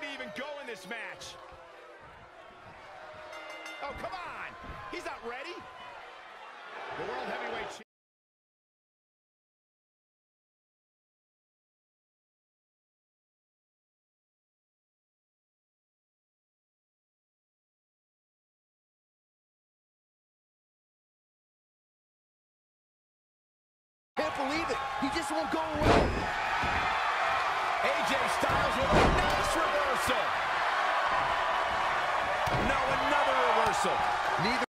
he even go in this match? Oh, come on. He's not ready. The World Heavyweight Championship. Can't believe it. He just won't go away. AJ Styles with a nice reversal. No, another reversal. Neither